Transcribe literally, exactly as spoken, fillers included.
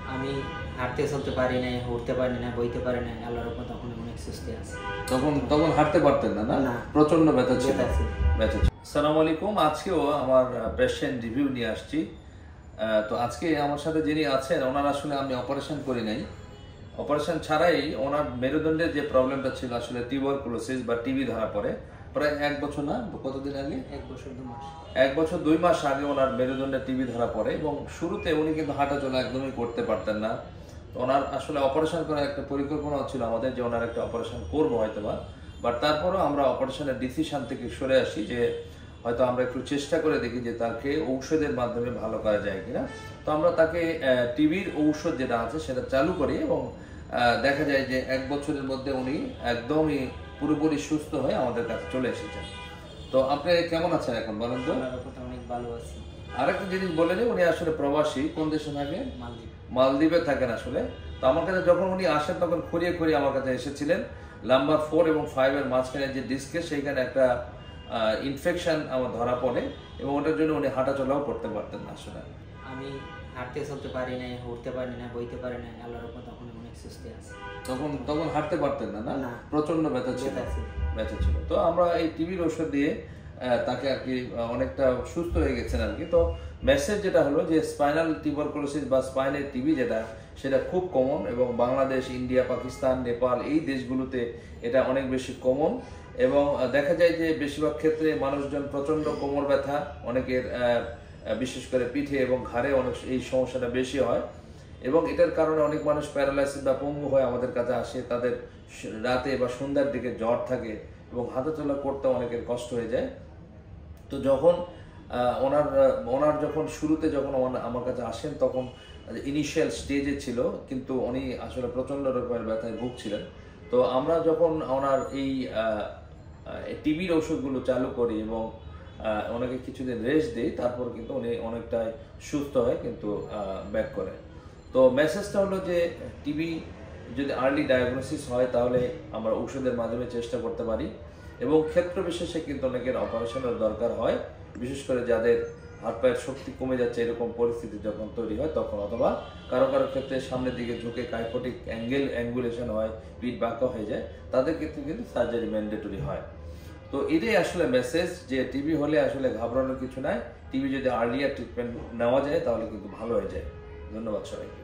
আমি হাঁটতে চলতে পারি না, উঠতে পারি না, বইতে পারি না। আল্লাহর রহমতে তখন অনেক সুস্থে আছে। তখন তখন হাঁটতে পারতেন না? না, প্রচন্ড ব্যথা ছিল। ব্যথা ছিল। আসসালামু আলাইকুম। আজকেও আমার পেশেন্ট রিভিউ নিয়ে আসছি। তো আজকে আমার সাথে যিনি আছেন ওনার আসলে আমি অপারেশন করি নাই। অপারেশন ছাড়াই ওনার মেরুদণ্ডের যে প্রবলেমটা ছিল আসলে টিউবারকুলোসিস বা টিবি ধরা পড়ে প্রায় এক বছর না কতদিন আগে এক বছর দুই মাস এক বছর দুই মাস আগে ওনার মেরুদণ্ডে টিবি ধরা পড়ে এবং শুরুতে উনি কিন্তু হাঁটা চলা একদমই করতে পারতেন না। ওনার আসলে অপারেশন করার একটা পরিকল্পনা ছিল আমাদের যে ওনার একটা অপারেশন করবো হয়তো বা বাট তারপরেও আমরা অপারেশনের ডিসিশন থেকে সরে আসি যে হয়তো আমরা একটু চেষ্টা করে দেখি যে তাকে ঔষধের মাধ্যমে ভালো করা যায় কিনা। তো আমরা তাকে টিবির ঔষধ যেটা আছে সেটা চালু করি এবং দেখা যায় যে এক বছরের মধ্যে উনি একদমই পুরোপুরি সুস্থ হয়ে আমাদের কাছে চলে এসেছেন। তো আপনি কেমন আছেন এখন বলেন তো? অনেক ভালো আছি। আরেকটা জিনিস বলেন, উনি আসলে প্রবাসী, কোন দেশে থাকেন? মালদ্বীপ। মালদ্বীপে থাকেন আসলে। তো আমার কাছে যখন উনি আসেন তখন খুঁড়িয়ে খুঁড়িয়ে আমার কাছে এসেছিলেন। নাম্বার ফোর এবং ফাইভ এর মাঝখানে যে ডিস্কে সেইখানে একটা ইনফেকশন আমার ধরা পড়ে এবং ওটার জন্য উনি হাঁটা চলাও করতে পারতেন না আসলে। আমি হাঁটতে চলতে পারি না, উঠতে পারি না, বইতে পারি না। আল্লাহর রহমতে তখন অনেক সুস্থ আছে। তখন তখন হাঁটতে পারতেন না? না, প্রচন্ড ব্যথা ছিল। ব্যথা ছিল। তো আমরা এই টিবির ওষুধ দিয়ে তাকে আর কি অনেকটা সুস্থ হয়ে গেছেন আর কি। তো মেসেজ যেটা হলো যে স্পাইনাল টিউবারকুলোসিস বা স্পাইনের টিবি যেটা সেটা খুব কমন এবং বাংলাদেশ, ইন্ডিয়া, পাকিস্তান, নেপাল এই দেশগুলোতে এটা অনেক বেশি কমন এবং দেখা যায় যে বেশিরভাগ ক্ষেত্রে মানুষজন প্রচন্ড কোমর ব্যথা, অনেকের বিশেষ করে পিঠে এবং ঘাড়ে অনেক এই সমস্যাটা বেশি হয় এবং এটার কারণে অনেক মানুষ প্যারালাইসিস বা পঙ্গু হয়ে আমাদের কাছে আসে। তাদের রাতে বা সন্ধ্যার দিকে জ্বর থাকে এবং হাঁটাচলা করতে অনেকের কষ্ট হয়ে যায়। তো যখন ওনার ওনার যখন শুরুতে যখন আমার কাছে আসেন তখন ইনিশিয়াল স্টেজে ছিল, কিন্তু উনি আসলে প্রচন্ড রকমের ব্যথায় ভুগছিলেন। তো আমরা যখন ওনার এই টিবির ওষুধগুলো চালু করি এবং ওনাকে কিছুদিন রেস্ট দিই, তারপর কিন্তু উনি অনেকটাই সুস্থ হয় কিন্তু ব্যাক করে। তো মেসেজটা হলো যে টিবি যদি আর্লি ডায়াগনোসিস হয় তাহলে আমরা ঔষধের মাধ্যমে চেষ্টা করতে পারি এবং ক্ষেত্র বিশেষে কিন্তু অনেকের অপারেশনের দরকার হয়, বিশেষ করে যাদের হাত পায়ের শক্তি কমে যাচ্ছে এরকম পরিস্থিতি যখন তৈরি হয় তখন, অথবা কারো কারো ক্ষেত্রে সামনের দিকে ঝুঁকে কাইফোটিক অ্যাঙ্গেল অ্যাঙ্গুলেশন হয়, পিঠ বাঁকা হয়ে যায়, তাদের ক্ষেত্রে কিন্তু সার্জারি ম্যান্ডেটরি হয়। তো এটাই আসলে মেসেজ যে টিবি হলে আসলে ঘাবড়ানোর কিছু নাই। টিবি যদি আর্লিয়ার ট্রিটমেন্ট নেওয়া যায় তাহলে কিন্তু ভালো হয়ে যায়। ধন্যবাদ সবাই।